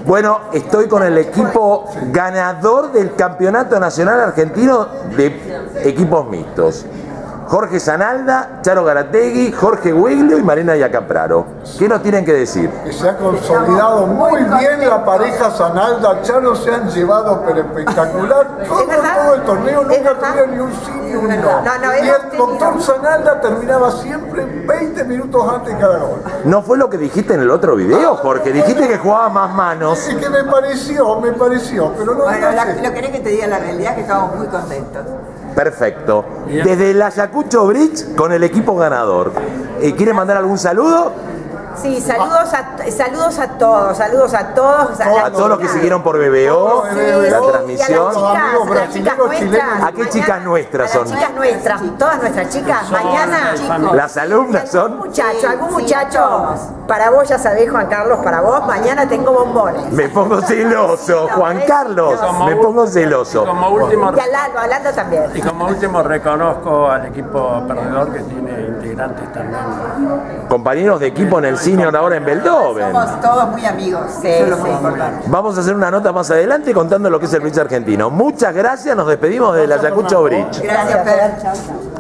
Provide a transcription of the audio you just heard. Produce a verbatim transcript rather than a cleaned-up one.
Bueno, estoy con el equipo ganador del Campeonato Nacional Argentino de Equipos Mixtos. Jorge Zanalda, Charo Garategui, Jorge Guiglio y Marina Yacapraro. ¿Qué nos tienen que decir? Que se ha consolidado muy bien la pareja Zanalda-Charo, se han llevado pero espectacular. Todo, todo el torneo nunca tuvieron ni un sí ni un no. No, no, y el doctor Zanalda terminaba siempre veinte minutos antes cada gol. ¿No fue lo que dijiste en el otro video, Jorge? Dijiste que jugaba más manos. Es que me pareció, me pareció, pero no. Bueno, no la, sé. lo querés que te diga la realidad, que estamos muy contentos. Perfecto. Desde el Ayacucho Bridge con el equipo ganador. Eh, ¿Quiere mandar algún saludo? Sí, saludos a, saludos a todos, saludos a todos. A, A, a todos los que siguieron por B B O, Sí, la sí, transmisión. Y a las chicas, a las chicas nuestras. ¿A qué chicas nuestras A son? las chicas nuestras, todas nuestras chicas. Mañana, Las alumnas algún son. muchacho, algún muchacho, para vos ya sabés, Juan Carlos, para vos, mañana tengo bombones. Me pongo celoso, Juan Carlos. Me pongo celoso. Como último, Y a Lalo, a Lalo también. y como último reconozco al equipo perdedor que tiene integrantes también. Compañeros de equipo en el senior ahora en Beldóven. Somos todos muy amigos. Sí, eso es lo más importante. Vamos a hacer una nota más adelante contando lo que es el bridge argentino. Muchas gracias, nos despedimos del Ayacucho Bridge. Gracias, Fer.